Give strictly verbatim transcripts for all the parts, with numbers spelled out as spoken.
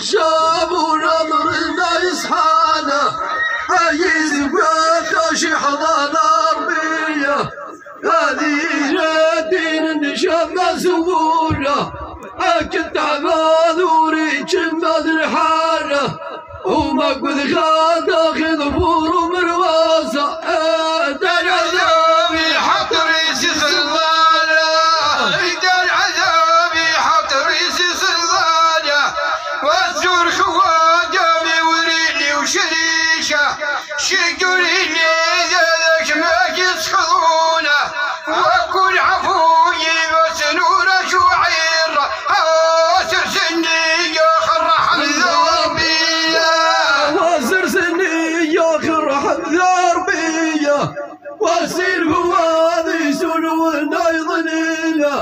شابون امرنا يصحانا عايز بكاش حضانة ربية هذه جاتين النشام مسؤولة كنت عماذوري جمد الحارة وما قد غادا خذ فور مرواسة دار عذابي حط ريسي صلالة دار عذابي حط ريسي صلالة والزور خواجامي وريلي وشريشة شجريني ذاك ما يسخطونه وكل عفوي بس نور شعير واسر سني يا خرح الذربية واسر سني يا خرح الذربية واسير فواذي سنونا يظنينا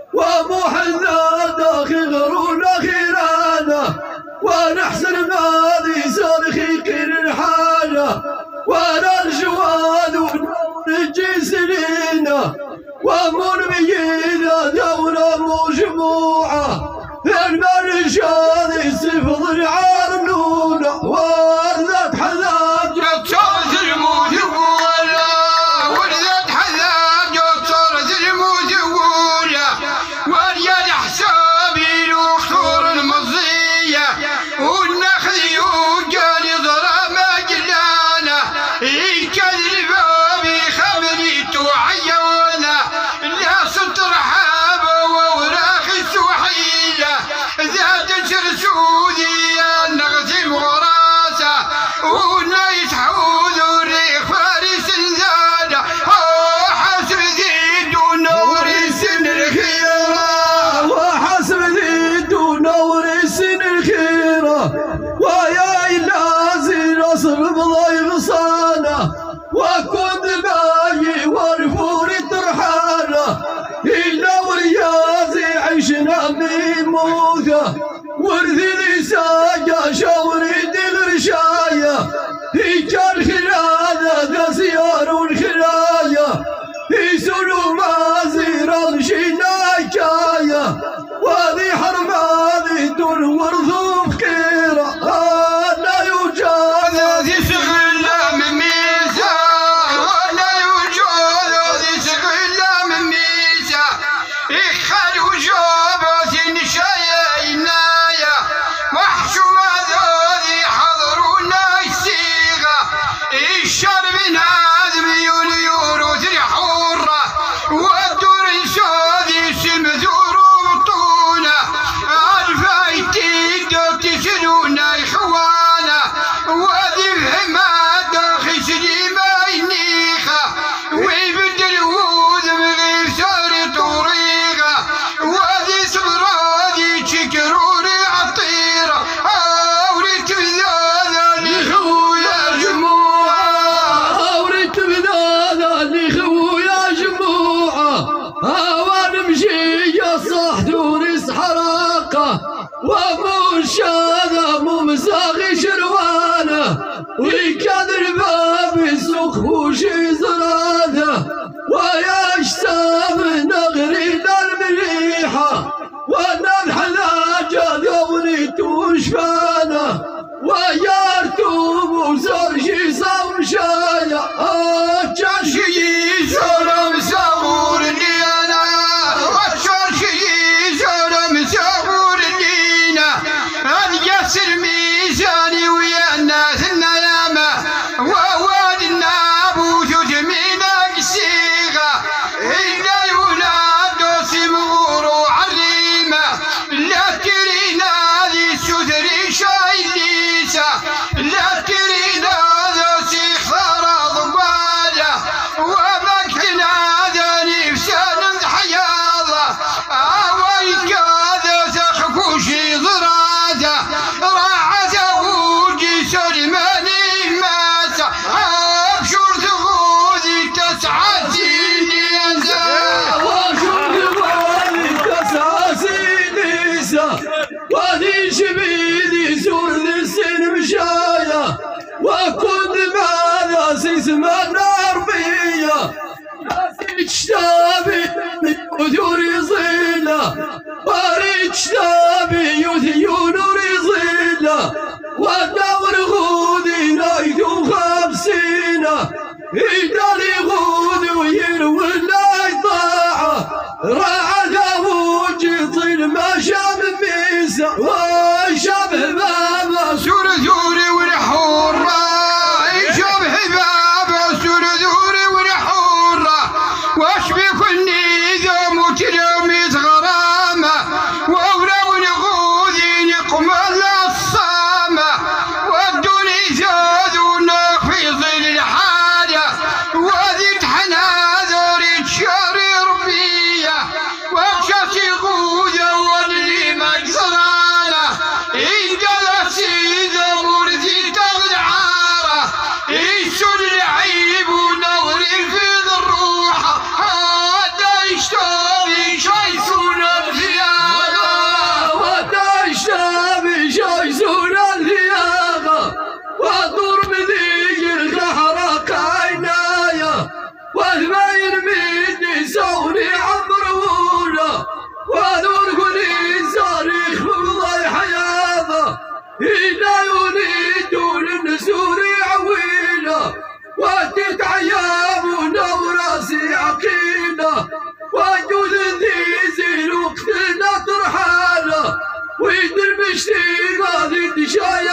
ومحنا داخل غرونا خيرانا ونحسن ماذي سالخي قير الحالة وانا الجواد ونجي سنينا ومنبينا دولة مجموعة المرشاد يسفض العرنونة وردت حذاب جترت الموجودة وردت حذاب جترت الموجودة وريال حسابي الوخور المضية والنخل يوجد ضرب جلانا يكذب بابي خبريت وعيونا لا ستر حابة ووراخي سوحيلة ذات سرسودية نغزي غراسة ونايت حوذ الريخ فارس زادة وحسب زيد ونور سن الخيرة وحسب زيد ونور سن الخيرة ويا إلازي نصر بضيف صانة وكنت باي ورفور ترحانة إلا وريازي عشنا بموثة ورثي لساجة شاوري الرشاية هيك الخلانة ذا سيار والخلايا يسولوا مازير الشينا كاية وذي حرماني دون ورثوف خيرة لا يوجد ذي سغلة من ميزة ولا يوجد ذي سغلة من ميزة إخال وجوب ذي نشاية إناية وحشو ذي حضرونا السيغة الشرب نادم يولي يورو ذي حورة والدور ساذي سمذور وطولة الفايتي دوتي سنونا إخوانا وذي الحماد خسري ما ينيخة ويبدل وذ بغير سار طريقة وذي صبرادي شكروري عطيرة أوريت بذاذا لخويا جموعة أوريت بذاذا لخويا جموعة ونمشي يا صح دورس حراقة ومرشادة ممساغي شروانة ويكادر باب السوق وشي زرادة ويا اجسام نغرينا المليحة وانا الحلاجة دوني توشفانة ويا رتوب وزرشي صوشايا شي زرم ساور لينا وشر شي زرم ساور لينا هذا يسر ميزاني ويا الناس النيامة وواد النابوت جمينا قسيغة إلا يولاد سمور وعريمة لا ترينا ذي سدري شاي ليسا لا ترينا ذا سيخارة ضبالة ومقتنا ذاني بسان حياضة أويك هذا سخفوشي ضرادة راعة وجي سلماني ماسة أبشر ثغوذي تسعى سيني أنسى وشوف بالي تسعى سينيسة وذي شبيلي سور ذي السن مشاية وكنت ماذا سيسمى ربية اجتابي وثوري ظيلة واري اجتابي يوثي ونوري ظيلة شبه بابا سور ثوري والحورة شبه بابا سور ثوري والحورة واشبه كل نظام وتلاميذ غرامة وأولو نغوذي نقمل الصامة ودوني زادونا في ظل الحالة وذي تحناذر تشاري ربية وبشاشي غوذة واللي مجزرانة إن جلسي زبور ذي تغل عارة إيشون العيب ونظري في الروحة هذا يشتغل شايسون الزيادة وهذا يشتغل شايسون الزيادة ودور بذي الخحرق عناية والبين مني سوري عمرونا ونور قولي صارخ بضي حياة إلا يريدون النسور عويلة وتتعيبون وراسي عقيلة وجود ذي زين وقتنا ترحالة ويدر بشتي غالي شاية